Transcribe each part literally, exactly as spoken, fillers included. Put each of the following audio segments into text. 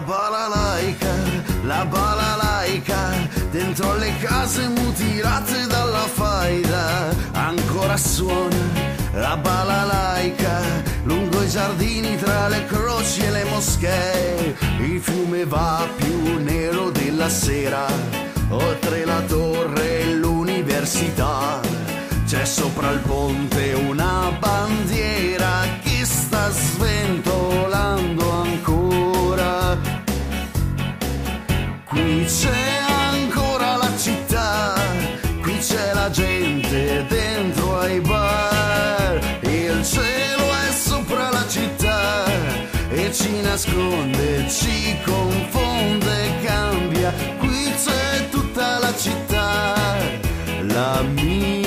balalaica, la balalaica, dentro le case mutilate dalla faida, ancora suona la balalaica, lungo i giardini tra le croci e le moschee, il fiume va più nero della sera, oltre la torre e l'università, c'è sopra il ponte una bandiera che sta sventolando ancora, qui c'è ancora la città, qui c'è la gente dentro ai bar, il cielo è sopra la città e ci nasconde, ci confonde, cambia, qui c'è tutta la città, la mia.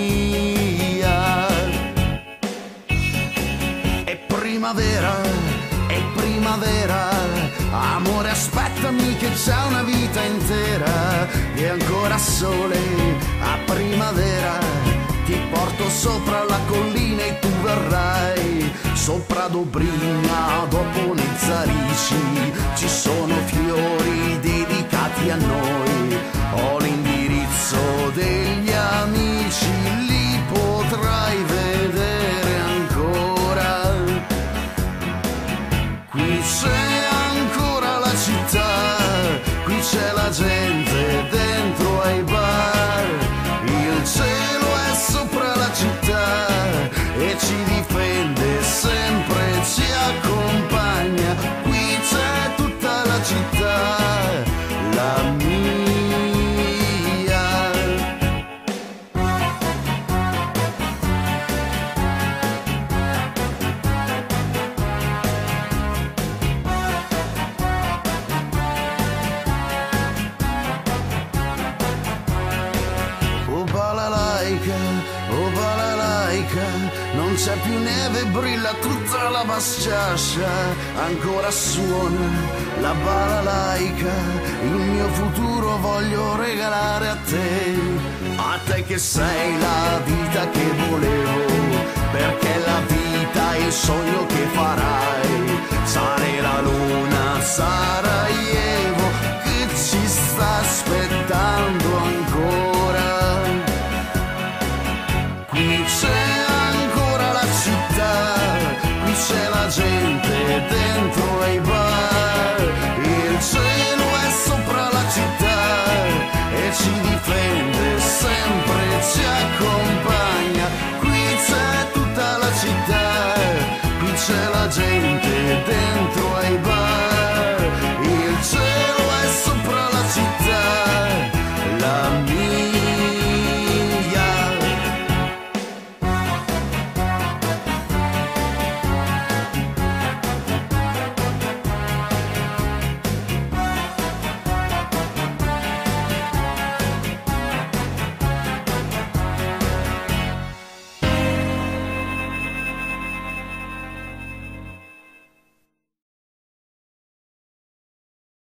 È primavera, è primavera, amore aspettami che c'è una vita intera, e ancora sole a primavera, ti porto sopra la collina e tu verrai, sopra Dobrigna, dopo Nezzarici, ci sono fiori dedicati a noi, ho l'indirizzo degli amici, li potrai vedere ancora, qui c'è ancora la città, qui c'è la gente dentro ai bar, il cielo è sopra la città e ci difende sempre, ci accompagna, qui c'è tutta la città, la mia. Oh balalaica, non c'è più neve, brilla tutta la basciascia, ancora suona la balalaica, il mio futuro voglio regalare a te, a te che sei la vita che volevo, perché la vita è il sogno che farai, sarei la luna, Sarajevo, che ci sta aspettando ancora. Qui c'è ancora la città, qui c'è la gente dentro ai bar, il cielo è sopra la città e ci difende sempre, ci accompagna, qui c'è tutta la città, qui c'è la gente